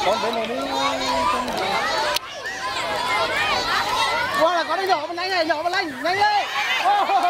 Con bên này đi. Qua là có đi nhỏ bên này, nhỏ bên này, nhanh lên.